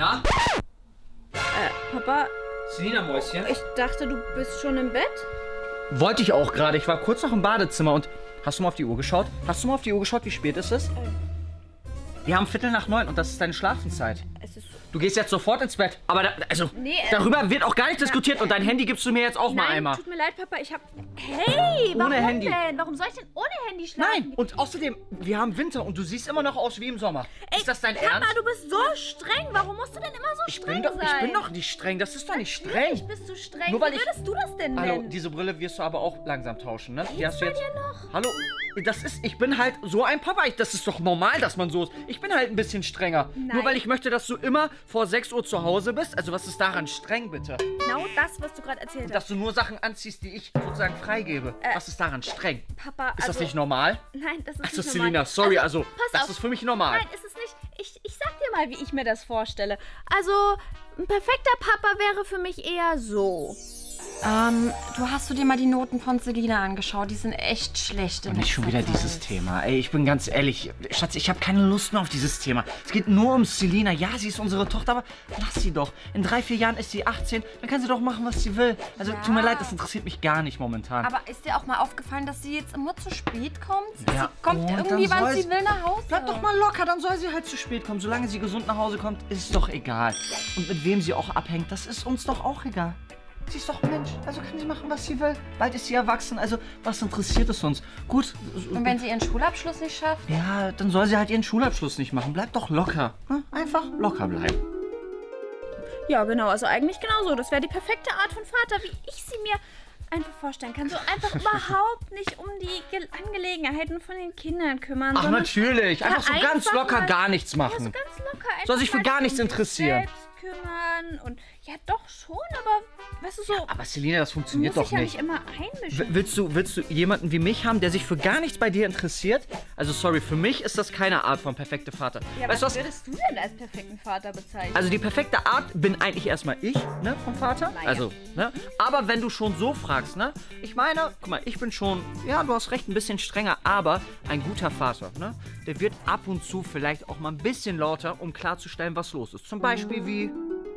Na? Papa, Selina, Mäuschen? ich dachte, du bist schon im Bett? Wollte ich auch gerade. Ich war kurz noch im Badezimmer und... Hast du mal auf die Uhr geschaut? Hast du mal auf die Uhr geschaut, wie spät es ist? Wir haben 8:45 und das ist deine Schlafenszeit. Es ist... Du gehst jetzt sofort ins Bett. Aber Nee, darüber wird auch gar nicht diskutiert. Und dein Handy gibst du mir jetzt auch mal einmal. Tut mir leid, Papa, ich hab... Hey, warum Ohne Handy. denn? Warum soll ich denn ohne Handy schlafen? Nein, und außerdem, wir haben Winter und du siehst immer noch aus wie im Sommer. Ist das dein Papa, Ernst? du bist so streng. Warum musst du denn immer so streng sein? Ich bin doch nicht streng. Das ist doch nicht streng. Natürlich bist du streng. Nur weil Wie würdest du das denn Hallo, nennen? diese Brille wirst du aber auch langsam tauschen, ne? Die Geht's hast du bei jetzt. dir noch? Hallo, ich bin halt so ein Papa. Das ist doch normal, dass man so ist. Ich bin halt ein bisschen strenger. Nein. Nur weil ich möchte, dass du immer vor 6 Uhr zu Hause bist. Also was ist daran streng, bitte? Genau das, was du gerade erzählt hast. Dass du nur Sachen anziehst, die ich sozusagen freigebe. Was ist daran streng? Papa, Ist das nicht normal? Nein, das ist Achso, nicht normal. Selina, sorry, also pass das auf. ist für mich normal. Nein, ist es nicht. Ich sag dir mal, wie ich mir das vorstelle. Also, ein perfekter Papa wäre für mich eher so. Hast du dir mal die Noten von Selina angeschaut? Die sind echt schlecht. Und nicht schon wieder dieses Thema. Ey, ich bin ganz ehrlich, Schatz, ich habe keine Lust mehr auf dieses Thema. Es geht nur um Selina. Ja, sie ist unsere Tochter, aber lass sie doch. In 3, 4 Jahren ist sie 18, dann kann sie doch machen, was sie will. Also, tut mir leid, das interessiert mich gar nicht momentan. Aber ist dir auch mal aufgefallen, dass sie jetzt immer zu spät kommt? Ja, Sie kommt und irgendwie, dann wann soll sie will, nach Hause. Bleib doch mal locker, dann soll sie halt zu spät kommen. Solange sie gesund nach Hause kommt, ist es doch egal. Und mit wem sie auch abhängt, das ist uns doch auch egal. Sie ist doch ein Mensch, also kann sie machen, was sie will. Bald ist sie erwachsen, also was interessiert es uns? Gut. Und wenn sie ihren Schulabschluss nicht schafft? Ja, dann soll sie halt ihren Schulabschluss nicht machen. Bleib doch locker. Ne? Einfach locker bleiben. Ja, genau. Also eigentlich genauso. Das wäre die perfekte Art von Vater, wie ich sie mir einfach vorstellen kann. So einfach überhaupt nicht um die Angelegenheiten von den Kindern kümmern. Ach, natürlich. Einfach so ganz einfach locker mal, gar nichts Ja, machen. so ganz locker. Einfach Soll sich für mal gar sich nichts um sich interessieren. Selbst kümmern und ja doch schon, aber weißt du so, Aber Selina, das du funktioniert musst doch dich ja nicht. nicht immer einmischen. Willst du jemanden wie mich haben, der sich für gar nichts bei dir interessiert? Also sorry, für mich ist das keine Art von perfekter Vater. Ja, weißt du was was? würdest du denn als perfekten Vater bezeichnen? Also die perfekte Art bin eigentlich erstmal ich, ne, vom Vater. Naja. Also, ne? Aber wenn du schon so fragst, ne? Ich meine, guck mal, ich bin schon, ja, du hast recht, ein bisschen strenger, aber ein guter Vater, ne? Der wird ab und zu vielleicht auch mal ein bisschen lauter, um klarzustellen, was los ist. Zum Beispiel wie...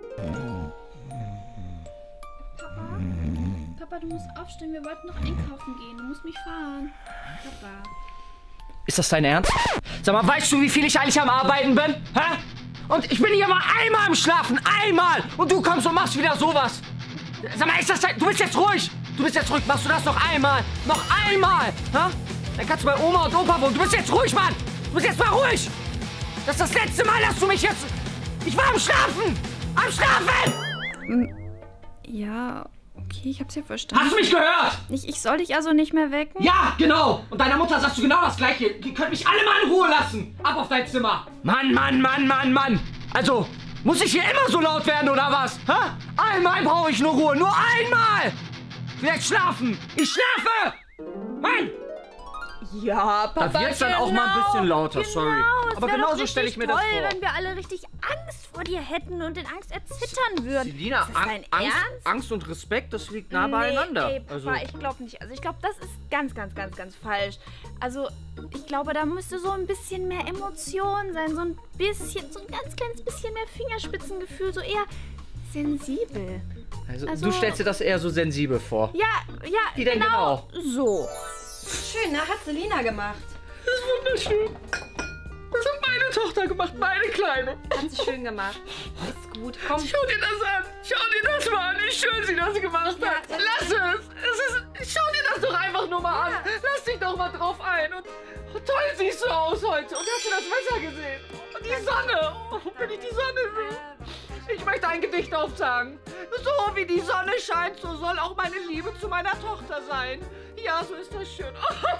Papa, du musst aufstehen, wir wollten noch einkaufen gehen. Du musst mich fahren. Papa. Ist das dein Ernst? Sag mal, weißt du, wie viel ich eigentlich am Arbeiten bin? Hä? Und ich bin hier mal einmal am Schlafen. Einmal! Und du kommst und machst wieder sowas. Sag mal, ist das dein... Du bist jetzt ruhig. Du bist jetzt ruhig. Machst du das noch einmal? Noch einmal! Hä? Dann kannst du bei Oma und Opa wohnen. Du bist jetzt ruhig, Mann! Du bist jetzt mal ruhig! Das ist das letzte Mal, dass du mich jetzt... Ich war am Schlafen! Am Schlafen! Ja, okay, ich hab's ja verstanden. Hast du mich gehört? Ich soll dich also nicht mehr wecken? Ja, genau! Und deiner Mutter sagst du genau das Gleiche. Die könnt mich alle mal in Ruhe lassen. Ab auf dein Zimmer. Mann, Mann, Mann, Mann, Mann. Also, muss ich hier immer so laut werden oder was? Hä? Einmal brauche ich nur Ruhe. Nur einmal! Vielleicht schlafen. Ich schlafe! Mann! Ja, Papa, Da wird's dann auch mal ein bisschen lauter, sorry. Es Aber wär genauso doch stelle ich mir das richtig toll, vor. wenn wir alle richtig Angst vor dir hätten und in Angst erzittern würden. Selina, ist das dein Ernst? Angst und Respekt, das liegt nah beieinander. Nee, Papa, ich glaube nicht. Also ich glaube, das ist ganz, ganz, ganz, ganz falsch. Also ich glaube, da müsste so ein bisschen mehr Emotion sein. So ein bisschen, so ein ganz kleines bisschen mehr Fingerspitzengefühl. So eher sensibel. Also, Also- du stellst dir das eher so sensibel vor. Ja, Wie denn genau? so. Schön, ne? Hat Selina gemacht. Das ist wunderschön. Das hat meine Tochter gemacht, meine Kleine. Hat sie schön gemacht. Ist gut. Komm. Schau dir das an. Schau dir das mal an, wie schön sie das gemacht hat. Lass es. Schau dir das doch einfach nur mal an. Lass dich doch mal drauf ein. Und toll siehst du aus heute. Und hast du das Wetter gesehen? Und die Sonne. Oh, wenn ich die Sonne sehe. Ich möchte ein Gedicht aufsagen. So wie die Sonne scheint, so soll auch meine Liebe zu meiner Tochter sein. Ja, so ist das schön.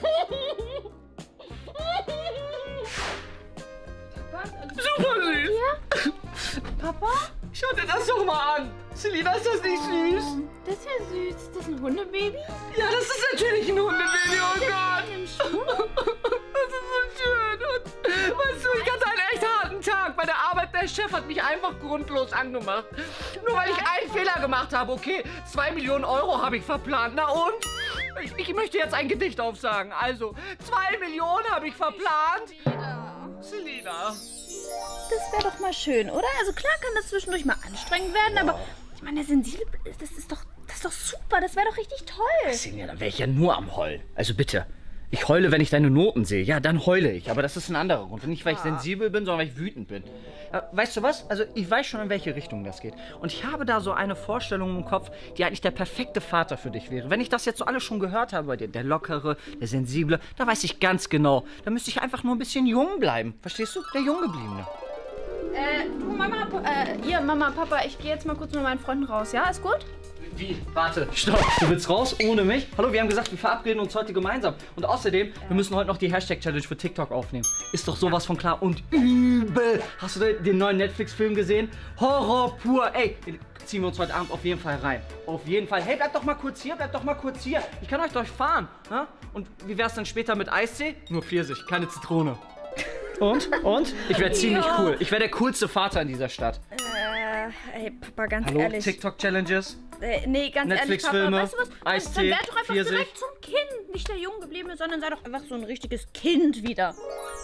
Super süß. Papa? Schau dir das doch mal an. Selina, ist das nicht süß? Das ist ja süß. Ist das ein Hundebaby? Ja, das ist natürlich ein Hundebaby, oh Gott. Im Schuh? Das ist so schön. Und, weißt du, ich hatte einen echt harten Tag. Bei der Arbeit, der Chef hat mich einfach grundlos angemacht. Nur weil ich einen Fehler gemacht habe, okay. 2 Millionen Euro habe ich verplant. Na und? Ich möchte jetzt ein Gedicht aufsagen. Also, 2 Millionen habe ich verplant. Selina. Das wäre doch mal schön, oder? Also klar kann das zwischendurch mal anstrengend werden, aber ich meine, der Sensible, das ist doch super. Das wäre doch richtig toll. Xenia, dann wäre ich ja nur am Heulen. Also bitte. Ich heule, wenn ich deine Noten sehe. Ja, dann heule ich. Aber das ist ein anderer Grund. Nicht, weil ich sensibel bin, sondern weil ich wütend bin. Weißt du was? Also ich weiß schon, in welche Richtung das geht. Und ich habe da so eine Vorstellung im Kopf, die eigentlich der perfekte Vater für dich wäre. Wenn ich das jetzt so alles schon gehört habe bei dir, der Lockere, der Sensible, da weiß ich ganz genau. Da müsste ich einfach nur ein bisschen jung bleiben. Verstehst du? Der Junggebliebene. Du Mama, Papa, ich gehe jetzt mal kurz mit meinen Freunden raus, ja? Ist gut? Wie? Warte, stopp. Du willst raus ohne mich? Hallo, wir haben gesagt, wir verabreden uns heute gemeinsam. Und außerdem, wir müssen heute noch die Hashtag-Challenge für TikTok aufnehmen. Ist doch sowas von klar und übel. Hast du den neuen Netflix-Film gesehen? Horror pur. Ey, den ziehen wir uns heute Abend auf jeden Fall rein. Auf jeden Fall. Hey, bleibt doch mal kurz hier, Ich kann euch durchfahren. Ja? Und wie wär's dann später mit Eistee? Nur Pfirsich, keine Zitrone. Und? Ich wäre ziemlich cool. Ich wäre der coolste Vater in dieser Stadt. Ey, Papa, ganz Hallo, ehrlich. TikTok-Challenges? Nee, ganz Netflix-Filme, ehrlich, Papa, weißt du was? Eistee, Dann werd doch einfach Pfirsich. direkt zum Kind. Nicht der Junggebliebene, sondern sei doch einfach so ein richtiges Kind wieder.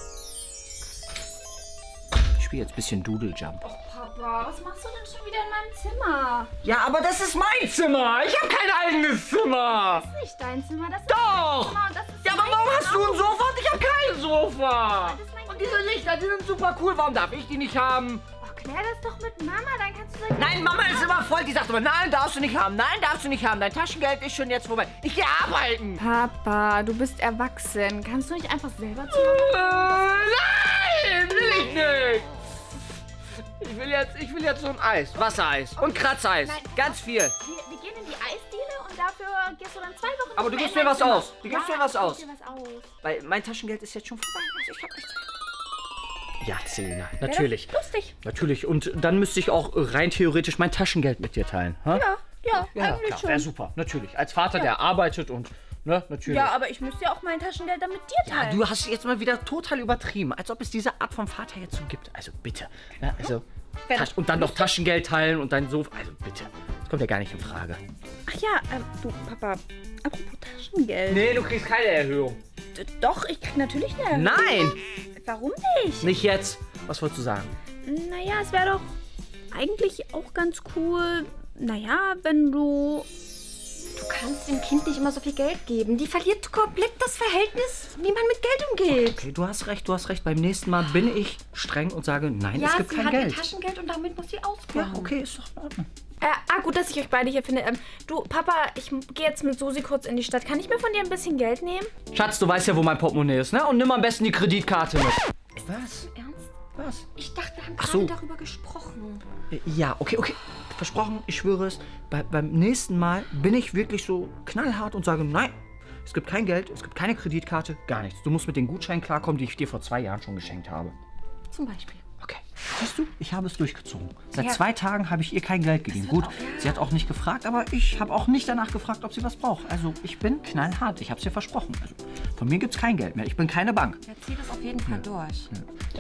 Ich spiele jetzt ein bisschen Doodle Jump. Papa, was machst du denn schon wieder in meinem Zimmer? Ja, aber das ist mein Zimmer. Ich habe kein eigenes Zimmer. Das ist nicht dein Zimmer, das ist Doch! mein Zimmer. Das ist Ja, aber mein warum hast du Zimmer. ein Sofa und ich habe kein Sofa? Das ist mein Und diese Lichter, die sind super cool. Warum darf ich die nicht haben? Oh, klär das doch mit Mama, dann kannst du sagen... Nein, Mama ist immer voll. Die sagt immer, nein, darfst du nicht haben. Nein, darfst du nicht haben. Dein Taschengeld ist schon jetzt vorbei. Ich gehe arbeiten. Papa, du bist erwachsen. Kannst du nicht einfach selber zu Nein, will ich nicht. Ich will jetzt so ein Eis. Wassereis und Kratzeis. Nein. Ganz viel. Wir gehen in die Eisdiele und dafür gehst du dann 2 Wochen... Aber du nicht gibst mehr mir in was mein aus. Zimmer. Du gibst Ja, mir was ich aus. geb dir was aus. Weil mein Taschengeld ist jetzt schon vorbei. Also ich hab nichts mehr. Ja, Selina, natürlich. Lustig. Natürlich. Und dann müsste ich auch rein theoretisch mein Taschengeld mit dir teilen. Ha? Ja, eigentlich klar, schon. wäre super. Natürlich. Als Vater, der arbeitet und, ne, natürlich. Ja, aber ich müsste ja auch mein Taschengeld dann mit dir teilen. Du hast jetzt mal wieder total übertrieben. Als ob es diese Art von Vater jetzt so gibt. Also bitte. Ja, also, und dann noch Taschengeld teilen und dein Sofa. Also bitte. Das kommt ja gar nicht in Frage. Ach ja, du, Papa, apropos Taschengeld. Nee, du kriegst keine Erhöhung. Doch, ich krieg natürlich eine Erhöhung. Nein! Warum nicht? Nicht jetzt. Was wolltest du sagen? Naja, es wäre doch eigentlich auch ganz cool, naja, wenn du... Du kannst dem Kind nicht immer so viel Geld geben. Die verliert komplett das Verhältnis, wie man mit Geld umgeht. Okay, du hast recht. Beim nächsten Mal bin ich streng und sage, nein, es gibt sie kein hat Geld. ihr Taschengeld und damit muss sie Ja, auskommen. okay, ist doch in Ordnung. gut, dass ich euch beide hier finde. Du, Papa, ich gehe jetzt mit Susi kurz in die Stadt. Kann ich mir von dir ein bisschen Geld nehmen? Schatz, du weißt ja, wo mein Portemonnaie ist, ne? Und nimm am besten die Kreditkarte mit. Was? Ernst? Was? Ich dachte, wir haben Ach gerade so. darüber gesprochen. Ja, okay. Versprochen, ich schwöre es. Beim nächsten Mal bin ich wirklich so knallhart und sage, nein, es gibt kein Geld, es gibt keine Kreditkarte, gar nichts. Du musst mit den Gutscheinen klarkommen, die ich dir vor 2 Jahren schon geschenkt habe. Zum Beispiel. Okay. Siehst du, ich habe es durchgezogen. Seit Ja. 2 Tagen habe ich ihr kein Geld gegeben. Gut, sie hat auch nicht gefragt, aber ich habe auch nicht danach gefragt, ob sie was braucht. Also ich bin knallhart, ich habe es ihr versprochen. Also, von mir gibt es kein Geld mehr, ich bin keine Bank. Ja, zieh das auf jeden Fall durch.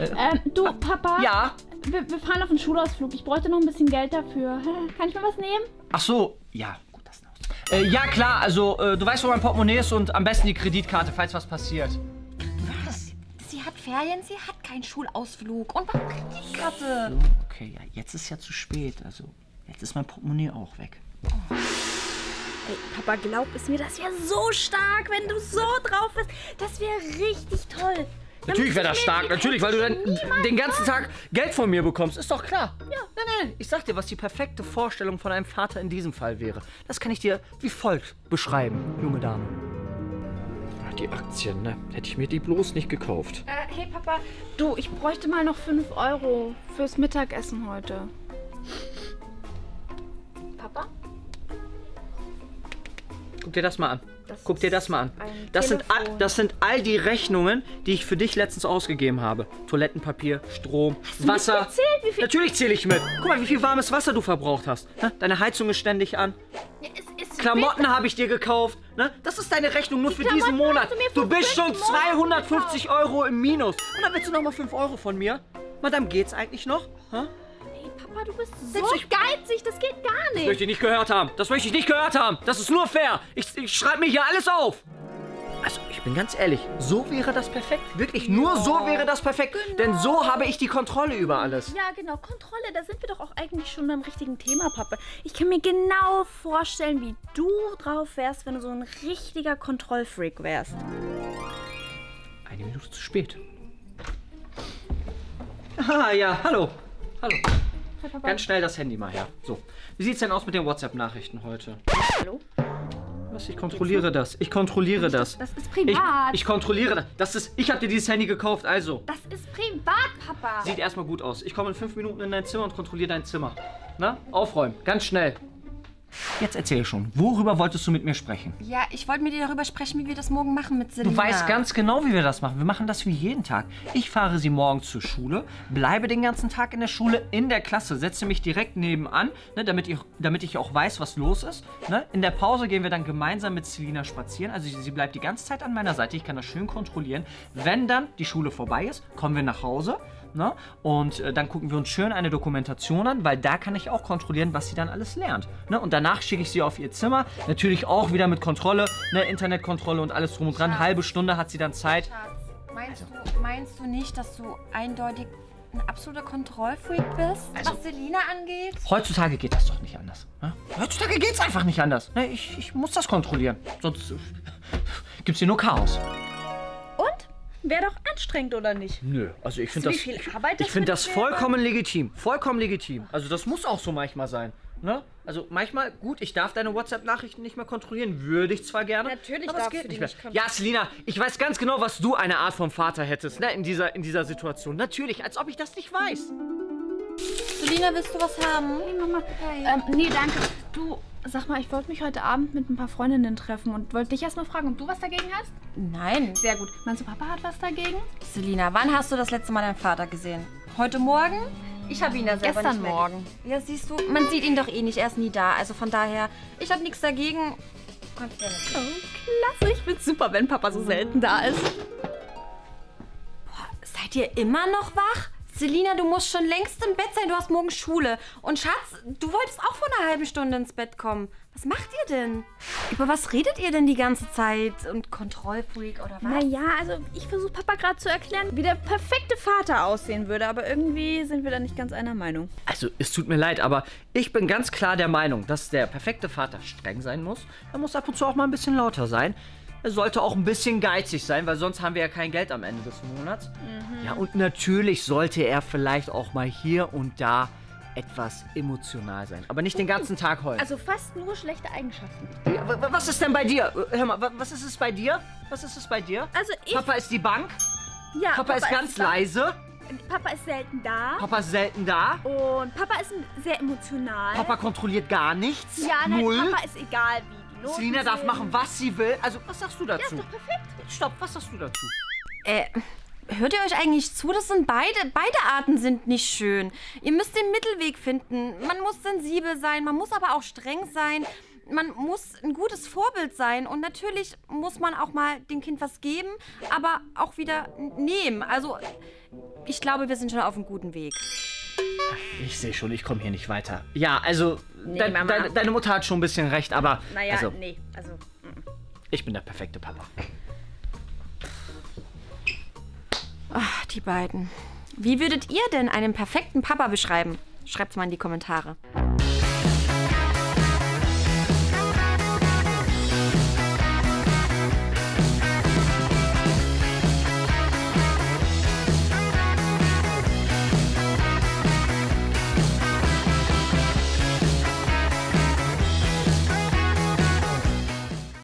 Du, Papa? Ja? Wir fahren auf einen Schulausflug. Ich bräuchte noch ein bisschen Geld dafür. Kann ich mir was nehmen? Ach so, ja, gut, das noch. Ja klar, also du weißt, wo mein Portemonnaie ist und am besten die Kreditkarte, falls was passiert. Was? Sie hat Ferien, sie hat keinen Schulausflug. Und warum Kreditkarte? So, okay, ja, jetzt ist ja zu spät. Also, jetzt ist mein Portemonnaie auch weg. Ey, Papa, glaub es mir, das wäre so stark, wenn du so drauf bist. Das wäre richtig toll. Natürlich wäre das stark, natürlich, weil du dann den ganzen Tag Geld von mir bekommst. Ist doch klar. Ja. Nein. Ich sag dir, was die perfekte Vorstellung von einem Vater in diesem Fall wäre. Das kann ich dir wie folgt beschreiben, junge Dame. Die Aktien, ne? Hätte ich mir die bloß nicht gekauft. Hey, Papa, du, ich bräuchte mal noch 5 Euro fürs Mittagessen heute. Papa? Guck dir das mal an. Das Guck dir das mal an. ein Das sind all die Rechnungen, die ich für dich letztens ausgegeben habe. Toilettenpapier, Strom, Wasser. mitgezählt, wie viel- Natürlich zähle ich mit. Guck mal, wie viel warmes Wasser du verbraucht hast. Ne? Deine Heizung ist ständig an. Ja, es ist Klamotten habe ich dir gekauft. Ne? Das ist deine Rechnung nur für diesen Klamotten Monat. hast du mir Du vor bist schon 6 Monaten 250 Euro im Minus. Und dann willst du noch mal 5 Euro von mir? Madame, geht's eigentlich noch? Hä? Hey, Papa, du bist so Setz dich- geizig, das geht gar Das nicht. möchte ich nicht gehört haben. Das möchte ich nicht gehört haben. Das ist nur fair. Ich schreibe mir hier alles auf. Also, ich bin ganz ehrlich, so wäre das perfekt. Wirklich, nur so wäre das perfekt. Genau. Denn so habe ich die Kontrolle über alles. Ja, genau, Kontrolle, da sind wir doch auch eigentlich schon beim richtigen Thema, Papa. Ich kann mir genau vorstellen, wie du drauf wärst, wenn du so ein richtiger Kontrollfreak wärst. Eine Minute zu spät. Ah, ja, hallo. Hallo. Hi, Papa. Ganz schnell das Handy mal her. So, wie sieht's denn aus mit den WhatsApp-Nachrichten heute? Hallo? Was? Ich kontrolliere das. Ich kontrolliere das. Das ist privat. Ich kontrolliere das. Ich habe dir dieses Handy gekauft, also. Das ist privat, Papa. Sieht erstmal gut aus. Ich komme in 5 Minuten in dein Zimmer und kontrolliere dein Zimmer. Na? Aufräumen. Ganz schnell. Jetzt erzähl schon. Worüber wolltest du mit mir sprechen? Ja, ich wollte mit dir darüber sprechen, wie wir das morgen machen mit Selina. Du weißt ganz genau, wie wir das machen. Wir machen das wie jeden Tag. Ich fahre sie morgen zur Schule, bleibe den ganzen Tag in der Schule, in der Klasse, setze mich direkt nebenan, ne, damit ich auch weiß, was los ist. Ne? In der Pause gehen wir dann gemeinsam mit Selina spazieren. Also sie bleibt die ganze Zeit an meiner Seite. Ich kann das schön kontrollieren. Wenn dann die Schule vorbei ist, kommen wir nach Hause. Ne? Und dann gucken wir uns schön eine Dokumentation an, weil da kann ich auch kontrollieren, was sie dann alles lernt. Ne? Und danach schicke ich sie auf ihr Zimmer, natürlich auch wieder mit Kontrolle, ne? Internetkontrolle und alles drum und dran. Halbe Stunde hat sie dann Zeit. Schatz, meinst du nicht, dass du eindeutig ein absoluter Kontrollfreak bist, was Selina angeht? Heutzutage geht das doch nicht anders. Ne? Heutzutage geht es einfach nicht anders. Ne? Ich muss das kontrollieren, sonst gibt es hier nur Chaos. Und? Wäre doch anstrengend, oder nicht? Nö, also ich finde das, Wie viel Arbeit das ich finde das für dich wäre? vollkommen legitim. Vollkommen legitim. Also das muss auch so manchmal sein. Ne? Also manchmal, gut, ich darf deine WhatsApp-Nachrichten nicht mehr kontrollieren. Würde ich zwar gerne. Natürlich aber es darfst geht du die nicht mehr. nicht kontrollieren. Ja, Selina, ich weiß ganz genau, was du eine Art von Vater hättest, ne? In dieser Situation. Natürlich, als ob ich das nicht weiß. Selina, willst du was haben? Hey, Mama. Nee, danke. Du, sag mal, ich wollte mich heute Abend mit ein paar Freundinnen treffen und wollte dich erst mal fragen, ob du was dagegen hast? Nein. Sehr gut. Meinst du, Papa hat was dagegen? Selina, wann hast du das letzte Mal deinen Vater gesehen? Heute Morgen? Ich habe ihn da selber Gestern nicht mehr Morgen. Ja, siehst du, man sieht ihn doch eh nicht, er ist nie da. Also von daher, ich habe nichts dagegen. Kannst gerne tun. Oh, klasse. Ich find's super, wenn Papa so selten da ist. Seid ihr immer noch wach? Selina, du musst schon längst im Bett sein. Du hast morgen Schule. Und Schatz, du wolltest auch vor einer halben Stunde ins Bett kommen. Was macht ihr denn? Über was redet ihr denn die ganze Zeit? Und Kontrollfreak oder was? Naja, also ich versuche Papa gerade zu erklären, wie der perfekte Vater aussehen würde, aber irgendwie sind wir da nicht ganz einer Meinung. Also, es tut mir leid, aber ich bin ganz klar der Meinung, dass der perfekte Vater streng sein muss. Er muss ab und zu auch mal ein bisschen lauter sein. Er sollte auch ein bisschen geizig sein, weil sonst haben wir ja kein Geld am Ende des Monats. Ja, und natürlich sollte er vielleicht auch mal hier und da etwas emotional sein. Aber nicht den ganzen Tag heulen. Also fast nur schlechte Eigenschaften. Was ist denn bei dir? Hör mal, was ist es bei dir? Was ist es bei dir? Also ich... Papa ist die Bank. ja, Papa ist ganz leise. Papa ist selten da. Papa ist selten da. Und Papa ist sehr emotional. Papa kontrolliert gar nichts. ja, nein, Null. Papa ist egal, wie die Noten Selina darf sind. machen, was sie will. Also, was sagst du dazu? Ja, ist doch perfekt. Stopp, was sagst du dazu? Hört ihr euch eigentlich zu? Das sind beide Arten sind nicht schön. Ihr müsst den Mittelweg finden. Man muss sensibel sein, man muss aber auch streng sein. Man muss ein gutes Vorbild sein und natürlich muss man auch mal dem Kind was geben, aber auch wieder nehmen. Also ich glaube, wir sind schon auf einem guten Weg. Ich sehe schon, ich komme hier nicht weiter. Ja, also, Nee, Mama. deine Mutter hat schon ein bisschen recht, aber Naja, also, nee, also... ich bin der perfekte Papa. Ach, die beiden. Wie würdet ihr denn einen perfekten Papa beschreiben? Schreibt's mal in die Kommentare.